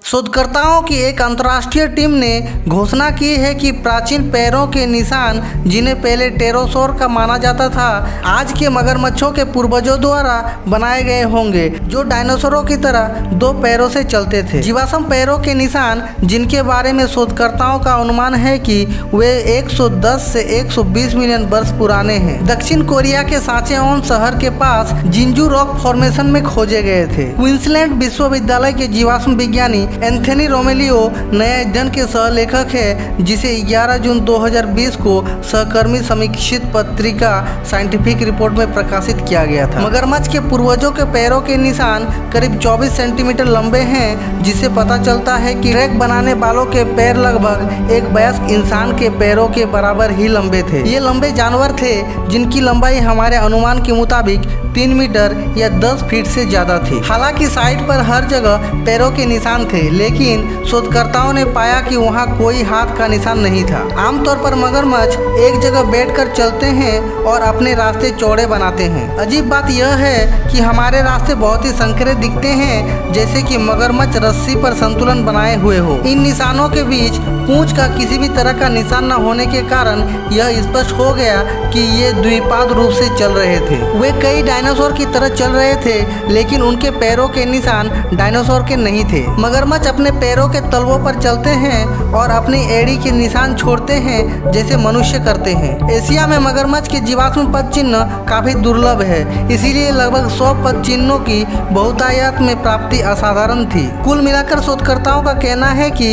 शोधकर्ताओं की एक अंतर्राष्ट्रीय टीम ने घोषणा की है कि प्राचीन पैरों के निशान, जिन्हें पहले टेरोसोर का माना जाता था, आज के मगरमच्छों के पूर्वजों द्वारा बनाए गए होंगे, जो डायनासोरों की तरह दो पैरों से चलते थे। जीवाश्म पैरों के निशान, जिनके बारे में शोधकर्ताओं का अनुमान है कि वे 110 से 120 मिलियन वर्ष पुराने हैं, दक्षिण कोरिया के सांचेओन शहर के पास जिंजू रॉक फॉर्मेशन में खोजे गए थे। क्वींसलैंड विश्वविद्यालय के जीवाश्म विज्ञानी एंथनी रोमेलियो नए अध्ययन के सहलेखक है, जिसे 11 जून 2020 को सहकर्मी समीक्षित पत्रिका साइंटिफिक रिपोर्ट में प्रकाशित किया गया था। मगरमच्छ के पूर्वजों के पैरों के निशान करीब 24 सेंटीमीटर लंबे हैं, जिससे पता चलता है कि ट्रैक बनाने वालों के पैर लगभग एक वयस्क इंसान के पैरों के बराबर ही लंबे थे। ये लंबे जानवर थे जिनकी लंबाई हमारे अनुमान के मुताबिक 3 मीटर या 10 फीट से ज्यादा थी। हालांकि साइट पर हर जगह पैरों के निशान थे, लेकिन शोधकर्ताओं ने पाया कि वहां कोई हाथ का निशान नहीं था। आमतौर पर मगरमच्छ एक जगह बैठकर चलते हैं और अपने रास्ते चौड़े बनाते हैं। अजीब बात यह है कि हमारे रास्ते बहुत ही संकरे दिखते हैं, जैसे कि मगरमच्छ रस्सी पर संतुलन बनाए हुए हो। इन निशानों के बीच पूंछ का किसी भी तरह का निशान न होने के कारण यह स्पष्ट हो गया कि ये द्विपाद रूप से चल रहे थे। वे कई डायनासोर की तरह चल रहे थे, लेकिन उनके पैरों के निशान डायनासोर के नहीं थे। मगरमच्छ अपने पैरों के तलवों पर चलते हैं और अपनी एड़ी के निशान छोड़ते हैं, जैसे मनुष्य करते हैं। एशिया में मगरमच्छ के जीवाश्म पद चिन्ह काफी दुर्लभ है, इसीलिए लगभग 100 पद चिन्हों की बहुतायत में प्राप्ति असाधारण थी। कुल मिलाकर शोधकर्ताओं का कहना है कि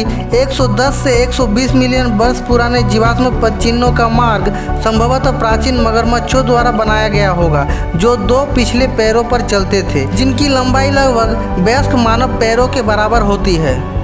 110 से 120 मिलियन वर्ष पुराने जीवाश्म पद चिन्हों का मार्ग संभवतः प्राचीन मगरमच्छों द्वारा बनाया गया होगा, जो दो पिछले पैरों पर चलते थे, जिनकी लंबाई लगभग वयस्क मानव पैरों के बराबर होती है।